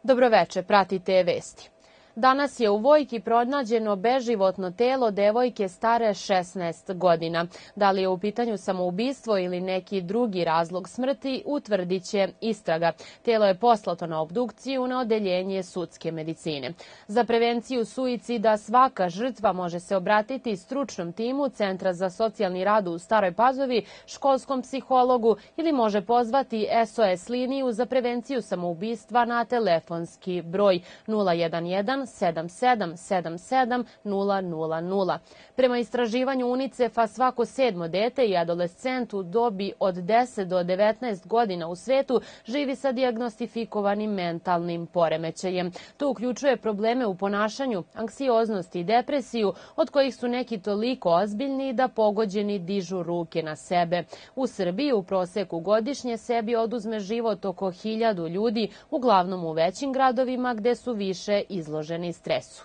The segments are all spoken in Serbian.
Dobroveče, pratite vesti. Danas je u Vojki pronađeno beživotno telo devojke stare 16 godina. Da li je u pitanju samoubistvo ili neki drugi razlog smrti, utvrdit će istraga. Telo je poslato na obdukciju na odeljenje sudske medicine. Za prevenciju suicida svaka žrtva može se obratiti stručnom timu Centra za socijalni rad u Staroj Pazovi, školskom psihologu ili može pozvati SOS liniju za prevenciju samoubistva na telefonski broj 011 7777 000. Prema istraživanju UNICEF-a svako 7. dete i adolescent u dobi od 10 do 19 godina u svetu živi sa dijagnostifikovanim mentalnim poremećajem. To uključuje probleme u ponašanju, anksioznost i depresiju, od kojih su neki toliko ozbiljni da pogođeni dižu ruke na sebe. U Srbiji u proseku godišnje sebi oduzme život oko 1000 ljudi, uglavnom u većim gradovima gde su više izloženi stresu.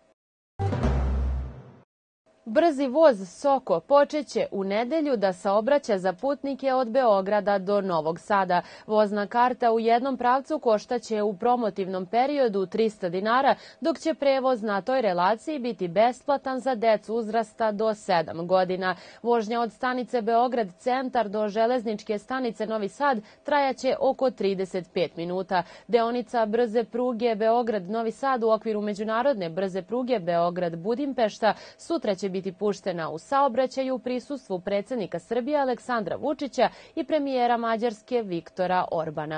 Brzi voz Soko počeće u nedelju da saobraća za putnike od Beograda do Novog Sada. Vozna karta u jednom pravcu koštaće u promotivnom periodu 300 dinara, dok će prevoz na toj relaciji biti besplatan za decu uzrasta do 7 godina. Vožnja od stanice Beograd centar do železničke stanice Novi Sad trajaće oko 35 minuta. Deonica brze pruge Beograd-Novi Sad u okviru međunarodne brze pruge Beograd-Budimpešta sutra će biti puštena u saobraćaju u prisustvu predsjednika Srbije Aleksandra Vučića i premijera Mađarske Viktora Orbana.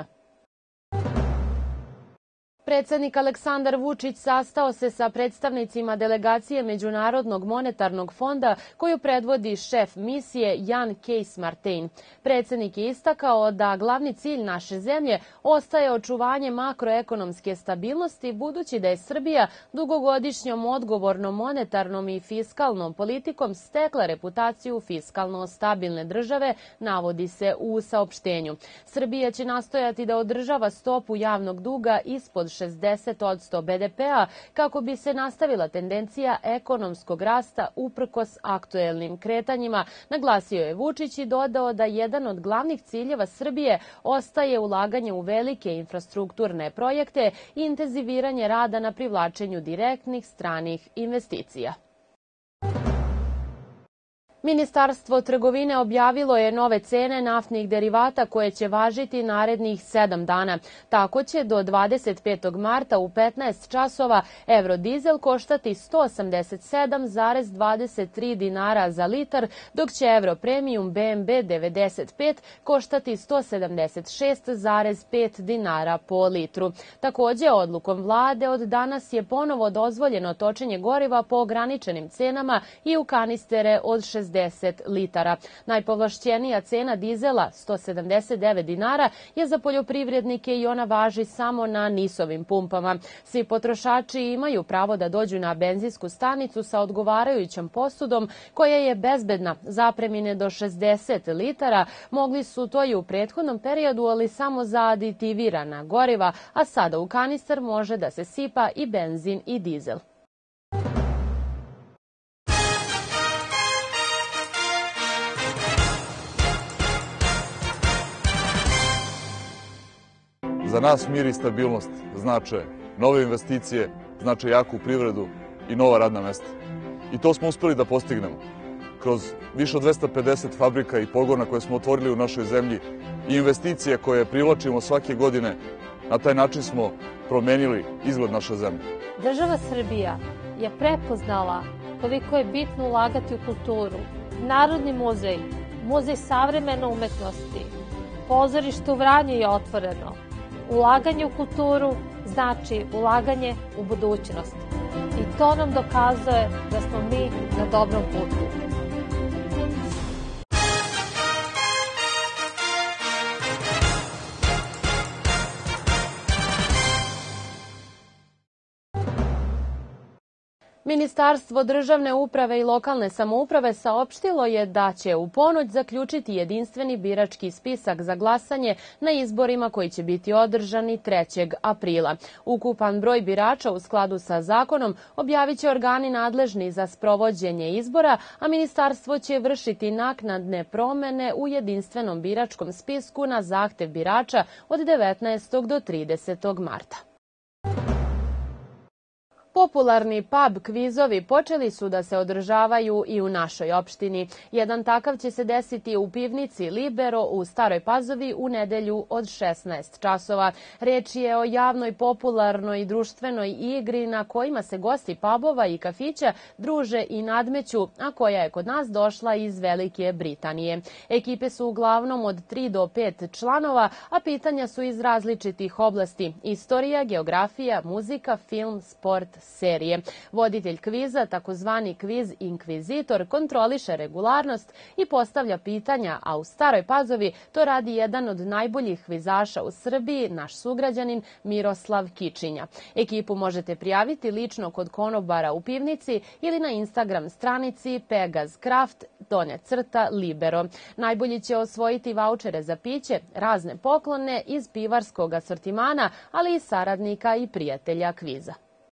Predsjednik Aleksandar Vučić sastao se sa predstavnicima delegacije Međunarodnog monetarnog fonda koju predvodi šef misije Jan Kees-Martin. Predsjednik je istakao da glavni cilj naše zemlje ostaje očuvanje makroekonomske stabilnosti, budući da je Srbija dugogodišnjom odgovornom monetarnom i fiskalnom politikom stekla reputaciju fiskalno stabilne države, navodi se u saopštenju. Srbija će nastojati da održava stopu javnog duga ispod 60% BDP-a kako bi se nastavila tendencija ekonomskog rasta uprkos aktuelnim kretanjima, naglasio je Vučić i dodao da jedan od glavnih ciljeva Srbije ostaje ulaganje u velike infrastrukturne projekte i intenziviranje rada na privlačenju direktnih stranih investicija. Ministarstvo trgovine objavilo je nove cene naftnih derivata koje će važiti narednih 7 dana. Tako će do 25. marta u 15 časova eurodizel koštati 187,23 dinara za litar, dok će europremium BMB 95 koštati 176,5 dinara po litru. Takođe, odlukom vlade od danas je ponovo dozvoljeno točenje goriva po ograničenim cenama i u kanistere od 60 litara. Najpovlašćenija cena dizela, 179 dinara, je za poljoprivrednike i ona važi samo na NIS-ovim pumpama. Svi potrošači imaju pravo da dođu na benzinsku stanicu sa odgovarajućom posudom koja je bezbedna. Zapremine do 60 litara mogli su to i u prethodnom periodu, ali samo za aditivirana goriva, a sada u kanister može da se sipa i benzin i dizel. Za nas mir i stabilnost znače nove investicije, znače jaku privredu i nova radna mesta. I to smo uspeli da postignemo. Kroz više od 250 fabrika i pogona koje smo otvorili u našoj zemlji i investicije koje privlačimo svake godine, na taj način smo promenili izgled naše zemlje. Država Srbija je prepoznala koliko je bitno ulagati u kulturu. Narodni muzej, Muzej savremene umetnosti, pozorište u Vranju je otvoreno. Ulaganje u kulturu znači ulaganje u budućnost. I to nam dokazuje da smo mi na dobrom putu. Ministarstvo državne uprave i lokalne samouprave saopštilo je da će u ponoć zaključiti jedinstveni birački spisak za glasanje na izborima koji će biti održani 3. aprila. Ukupan broj birača u skladu sa zakonom objavit će organi nadležni za sprovođenje izbora, a ministarstvo će vršiti naknadne promene u jedinstvenom biračkom spisku na zahtev birača od 19. do 30. marta. Popularni pub kvizovi počeli su da se održavaju i u našoj opštini. Jedan takav će se desiti u pivnici Libero u Staroj Pazovi u nedelju od 16 časova. Reč je o javnoj, popularnoj i društvenoj igri na kojima se gosti pubova i kafića druže i nadmeću, a koja je kod nas došla iz Velike Britanije. Ekipe su uglavnom od 3 do 5 članova, a pitanja su iz različitih oblasti: istorija, geografija, muzika, film, sport, serije. Voditelj kviza, takozvani kviz inkvizitor, kontroliše regularnost i postavlja pitanja, a u Staroj Pazovi to radi jedan od najboljih kvizaša u Srbiji, naš sugrađanin Miroslav Kičinja. Ekipu možete prijaviti lično kod konobara u pivnici ili na Instagram stranici Pegas_Craft_Libero. Najbolji će osvojiti vaučere za piće, razne poklone iz pivarskog asortimana, ali i saradnika i prijatelja kviza.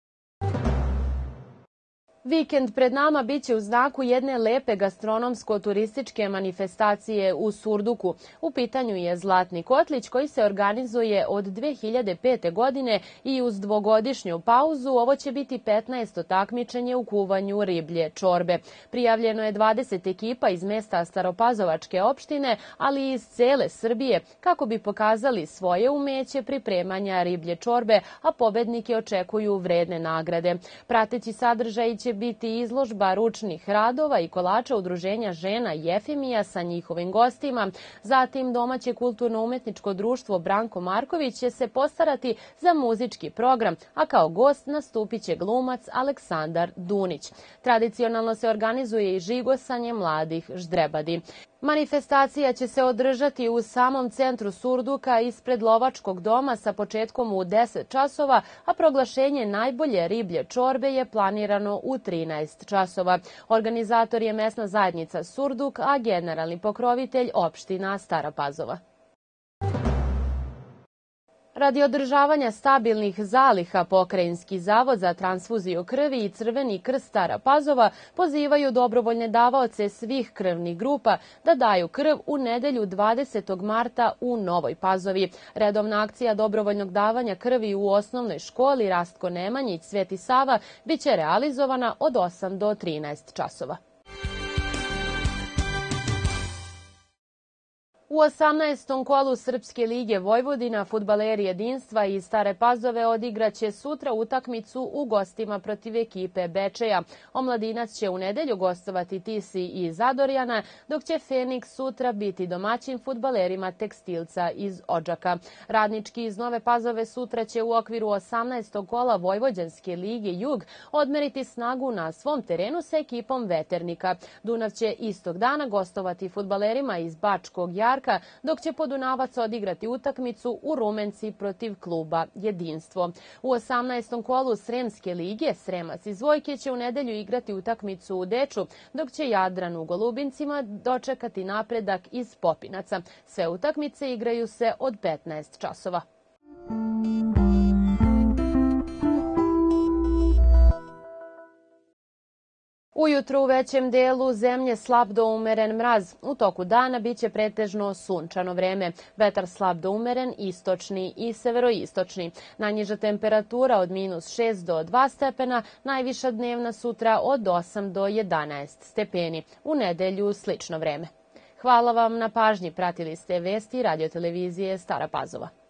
Vikend pred nama biće u znaku jedne lepe gastronomsko-turističke manifestacije u Surduku. U pitanju je Zlatni kotlić koji se organizuje od 2005. godine i uz dvogodišnju pauzu ovo će biti 15. takmičenje u kuvanju riblje čorbe. Prijavljeno je 20 ekipa iz mesta Staropazovačke opštine, ali i iz cele Srbije, kako bi pokazali svoje umeće pripremanja riblje čorbe, a pobednike očekuju vredne nagrade. Prateći sadržaj će biti izložba ručnih radova i kolača Udruženja žena Jefimija sa njihovim gostima. Zatim domaće kulturno-umetničko društvo Branko Marković će se postarati za muzički program, a kao gost nastupit će glumac Aleksandar Dunić. Tradicionalno se organizuje i žigosanje mladih ždrebadi. Manifestacija će se održati u samom centru Surduka ispred Lovačkog doma sa početkom u 10 časova, a proglašenje najbolje riblje čorbe je planirano u 13 časova. Organizator je mesna zajednica Surduk, a generalni pokrovitelj opština Stara Pazova. Radi održavanja stabilnih zaliha, Pokrajinski zavod za transfuziju krvi i Crveni krst Stara Pazova pozivaju dobrovoljne davaoce svih krvnih grupa da daju krv u nedelju 20. marta u Novoj Pazovi. Redovna akcija dobrovoljnog davanja krvi u osnovnoj školi Rastko Nemanjić Sveti Sava biće realizovana od 8 do 13 časova. U 18. kolu Srpske lige Vojvodina fudbaleri Jedinstva iz Stare Pazove odigraće sutra utakmicu u gostima protiv ekipe Bečeja. Omladinac će u nedelju gostovati Tisi iz Zadorjana, dok će Feniks sutra biti domaćin fudbalerima Tekstilca iz Odžaka. Radnički iz Nove Pazove sutra će u okviru 18. kola Vojvođanske lige Jug odmeriti snagu na svom terenu sa ekipom Veternika. Dunav će istog dana gostovati fudbalerima iz Bačkog Jarka, dok će Podunavac odigrati utakmicu u Rumenci protiv kluba Jedinstvo. U 18. kolu Sremske lige Sremac iz Vojke će u nedelju igrati utakmicu u Deču, dok će Jadran u Golubincima dočekati napredak iz Popinaca. Sve utakmice igraju se od 15 časova. Ujutru u većem delu zemlje slab do umeren mraz. U toku dana biće pretežno sunčano vreme. Vetar slab do umeren, istočni i severoistočni. Najniža temperatura od -6 do 2 stepena, najviša dnevna sutra od 8 do 11 stepeni. U nedelju slično vreme. Hvala vam na pažnji. Pratili ste vesti Radio televizije Stara Pazova.